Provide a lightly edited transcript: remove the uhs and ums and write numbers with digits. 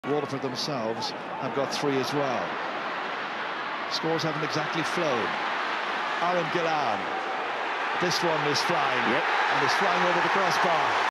Waterford themselves have got 3 as well. Scores haven't exactly flown. Gillane. This one is flying, and is flying over the crossbar.